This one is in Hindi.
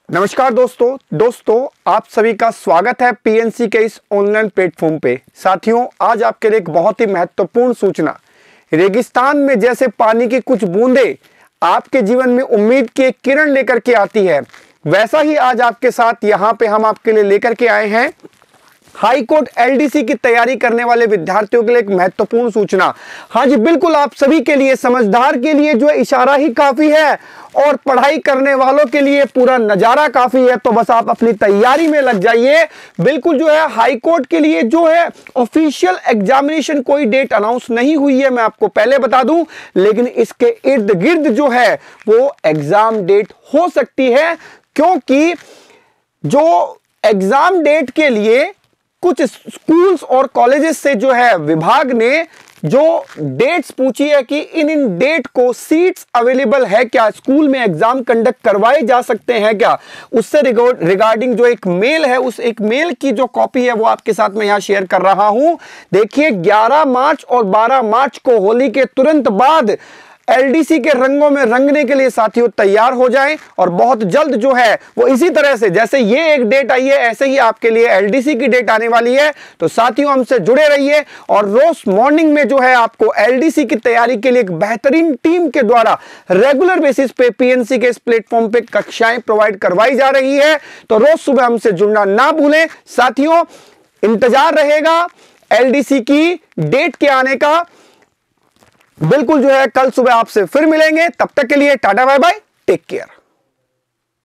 नमस्कार दोस्तों आप सभी का स्वागत है पीएनसी के इस ऑनलाइन प्लेटफॉर्म पे। साथियों, आज आपके लिए एक बहुत ही महत्वपूर्ण सूचना। रेगिस्तान में जैसे पानी की कुछ बूंदें आपके जीवन में उम्मीद की एक किरण लेकर के आती है, वैसा ही आज आपके साथ यहाँ पे हम आपके लिए लेकर के आए हैं हाई कोर्ट एलडीसी की तैयारी करने वाले विद्यार्थियों के लिए एक महत्वपूर्ण सूचना। हाँ जी, बिल्कुल आप सभी के लिए, समझदार के लिए जो इशारा ही काफी है और पढ़ाई करने वालों के लिए पूरा नजारा काफी है। तो बस आप अपनी तैयारी में लग जाइए। बिल्कुल जो है हाई कोर्ट के लिए जो है ऑफिशियल एग्जामिनेशन कोई डेट अनाउंस नहीं हुई है, मैं आपको पहले बता दूं, लेकिन इसके इर्द गिर्द जो है वो एग्जाम डेट हो सकती है, क्योंकि जो एग्जाम डेट के लिए कुछ स्कूल्स और कॉलेजेस से जो है विभाग ने जो डेट्स पूछी है कि इन डेट को सीट्स अवेलेबल है क्या, स्कूल में एग्जाम कंडक्ट करवाए जा सकते हैं क्या, उससे रिगार्डिंग जो एक मेल है, उस एक मेल की जो कॉपी है वो आपके साथ मैं यहां शेयर कर रहा हूं। देखिए, 11 मार्च और 12 मार्च को होली के तुरंत बाद एलडीसी के रंगों में रंगने के लिए साथियों तैयार हो जाएं, और बहुत जल्द जो है वो इसी तरह से जैसे ये एक डेट आई है ऐसे ही आपके लिए एलडीसी की डेट आने वाली है। तो साथियों, हमसे जुड़े रहिए और रोज मॉर्निंग में जो है आपको एलडीसी की तैयारी के लिए एक बेहतरीन टीम के द्वारा रेगुलर बेसिस पे पीएनसी के इस प्लेटफॉर्म पे कक्षाएं प्रोवाइड करवाई जा रही है। तो रोज सुबह हमसे जुड़ना ना भूलें साथियों। इंतजार रहेगा एलडीसी की डेट के आने का। बिल्कुल जो है कल सुबह आपसे फिर मिलेंगे, तब तक के लिए tata bye bye, take care.